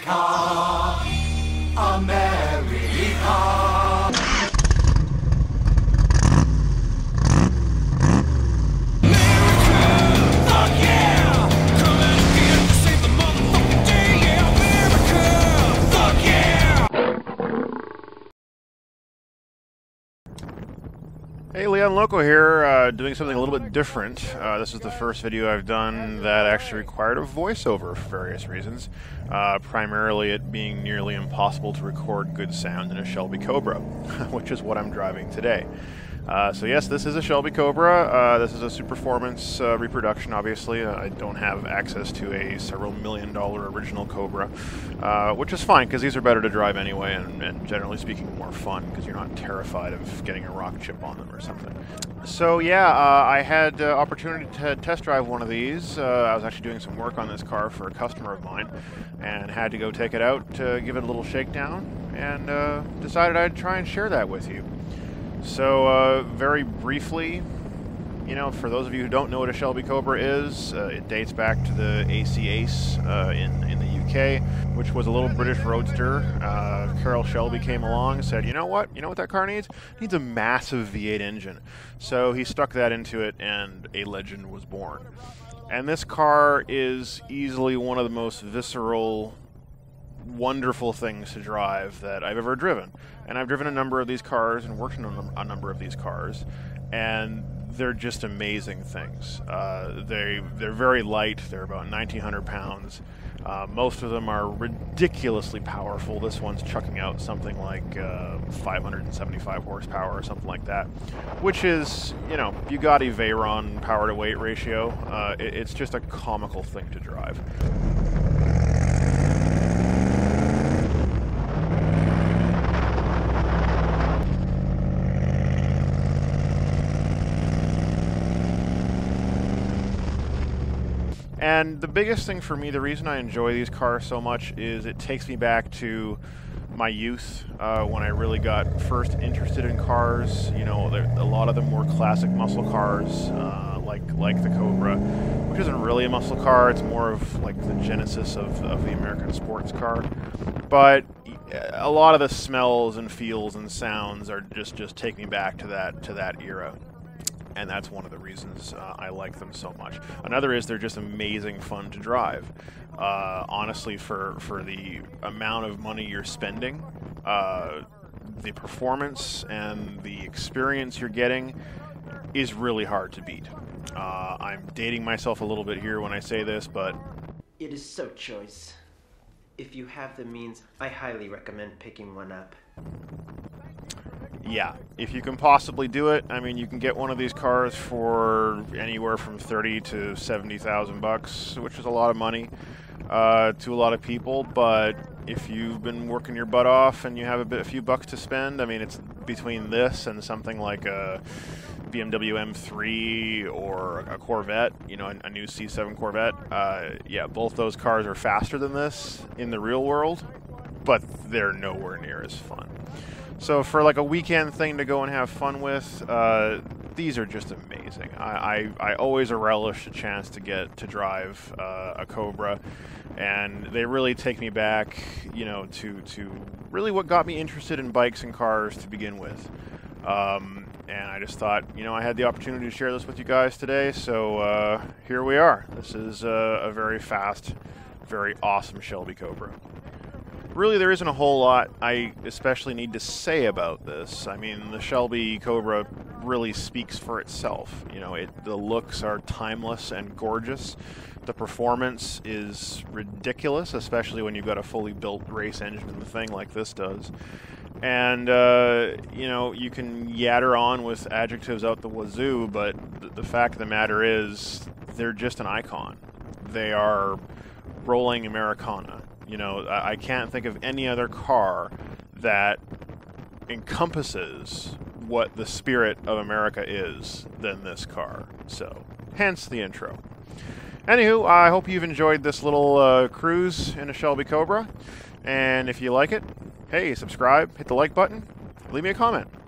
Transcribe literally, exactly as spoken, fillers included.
America, America. Hey, Leon Loco here, uh, doing something a little bit different. Uh, this is the first video I've done that actually required a voiceover for various reasons. Uh, primarily it being nearly impossible to record good sound in a Shelby Cobra, which is what I'm driving today. Uh, so yes, this is a Shelby Cobra. Uh, this is a Superformance uh, reproduction, obviously. Uh, I don't have access to a several million dollar original Cobra, uh, which is fine, because these are better to drive anyway, and, and generally speaking more fun, because you're not terrified of getting a rock chip on them or something. So yeah, uh, I had uh, opportunity to test drive one of these. Uh, I was actually doing some work on this car for a customer of mine, and had to go take it out to give it a little shakedown, and uh, decided I'd try and share that with you. So, uh, very briefly, you know, for those of you who don't know what a Shelby Cobra is, uh, it dates back to the A C Ace uh, in, in the U K, which was a little British roadster. Uh, Carroll Shelby came along and said, you know what, you know what that car needs? It needs a massive V eight engine. So he stuck that into it, and a legend was born. And this car is easily one of the most visceral, wonderful things to drive that I've ever driven. And I've driven a number of these cars and worked on a number of these cars, and they're just amazing things. Uh, they, they're very light. They're about nineteen hundred pounds. Uh, most of them are ridiculously powerful. This one's chucking out something like uh, five hundred seventy-five horsepower or something like that, which is, you know, Bugatti Veyron power to weight ratio. Uh, it, it's just a comical thing to drive. And the biggest thing for me, the reason I enjoy these cars so much, is it takes me back to my youth, uh, when I really got first interested in cars. You know, a lot of them were classic muscle cars, uh, like like the Cobra, which isn't really a muscle car. It's more of like the genesis of, of the American sports car. But a lot of the smells and feels and sounds are just just take me back to that to that era. And that's one of the reasons uh, I like them so much. Another is they're just amazing fun to drive. Uh, honestly, for, for the amount of money you're spending, uh, the performance and the experience you're getting is really hard to beat. Uh, I'm dating myself a little bit here when I say this, but it is so choice. If you have the means, I highly recommend picking one up. yeah, if you can possibly do it, I mean, you can get one of these cars for anywhere from thirty to seventy thousand bucks, which is a lot of money uh, to a lot of people. But if you've been working your butt off and you have a bit, a few bucks to spend, I mean, it's between this and something like a B M W M three or a Corvette, you know, a, a new C seven Corvette. Uh, yeah, both those cars are faster than this in the real world, but they're nowhere near as fun. So for like a weekend thing to go and have fun with, uh, these are just amazing. I, I, I always relish a chance to get to drive uh, a Cobra, and they really take me back, you know, to, to really what got me interested in bikes and cars to begin with. Um, and I just thought, you know, I had the opportunity to share this with you guys today, so uh, here we are. This is uh, a very fast, very awesome Shelby Cobra. Really, there isn't a whole lot I especially need to say about this. I mean, the Shelby Cobra really speaks for itself. You know, it, the looks are timeless and gorgeous. The performance is ridiculous, especially when you've got a fully built race engine in the thing like this does. And, uh, you know, you can yatter on with adjectives out the wazoo, but th the fact of the matter is they're just an icon. They are rolling Americana. You know, I can't think of any other car that encompasses what the spirit of America is than this car. So, hence the intro. Anywho, I hope you've enjoyed this little uh, cruise in a Shelby Cobra. And if you like it, hey, subscribe, hit the like button, leave me a comment.